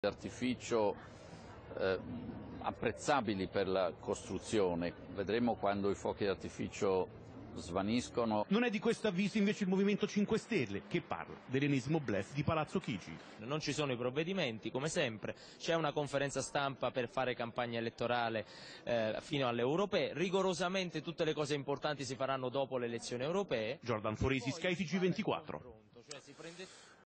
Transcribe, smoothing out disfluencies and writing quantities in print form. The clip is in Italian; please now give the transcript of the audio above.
D'artificio apprezzabili per la costruzione. Vedremo quando i fuochi d'artificio svaniscono. Non è di questo avviso invece il Movimento 5 Stelle, che parla dell'ennesimo bluff di Palazzo Chigi. Non ci sono i provvedimenti, come sempre, c'è una conferenza stampa per fare campagna elettorale fino alle europee, rigorosamente tutte le cose importanti si faranno dopo le elezioni europee. Giordan Foresi, Sky TG24.